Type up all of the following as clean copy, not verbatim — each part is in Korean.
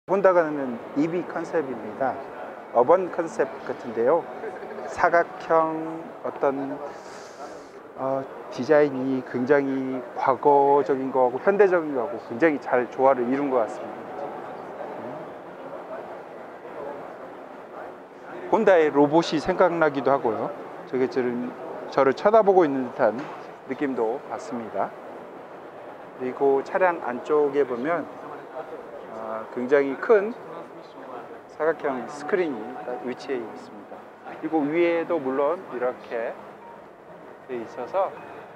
혼다가 는 EV 컨셉입니다. 어번 컨셉 같은데요. 사각형 어떤 디자인이 굉장히 과거적인 거하고 현대적인 거하고 굉장히 잘 조화를 이룬 것 같습니다. 혼다의 로봇이 생각나기도 하고요. 저게 저를 쳐다보고 있는 듯한 느낌도 받습니다. 그리고 차량 안쪽에 보면 굉장히 큰 사각형 스크린이 위치해 있습니다. 그리고 위에도 물론 이렇게 되어 있어서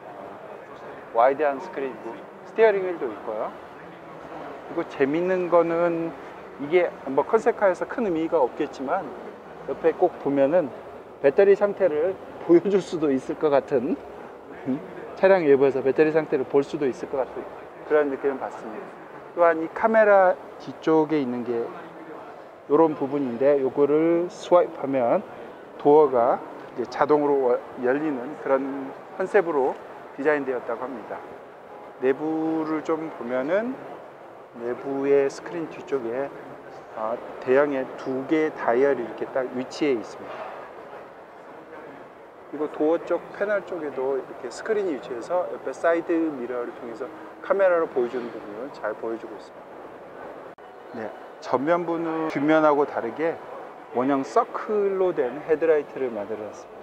와이드한 스크린이고 스티어링 휠도 있고요. 그리고 재밌는 거는 이게 뭐 컨셉카에서 큰 의미가 없겠지만 옆에 꼭 보면은 배터리 상태를 보여줄 수도 있을 것 같은 차량 외부에서 배터리 상태를 볼 수도 있을 것 같은 그런 느낌을 받습니다. 또한 이 카메라 뒤쪽에 있는 게 이런 부분인데 요거를 스와이프하면 도어가 이제 자동으로 열리는 그런 컨셉으로 디자인되었다고 합니다. 내부를 좀 보면은 내부의 스크린 뒤쪽에 대형의 두 개의 다이얼이 이렇게 딱 위치해 있습니다. 그리고 도어 쪽 패널 쪽에도 이렇게 스크린이 위치해서 옆에 사이드 미러를 통해서 카메라로 보여주는 부분을 잘 보여주고 있습니다. 네, 전면부는 뒷면하고 다르게 원형 서클로 된 헤드라이트를 만들어놨습니다.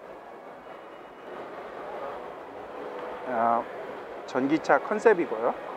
전기차 컨셉이고요.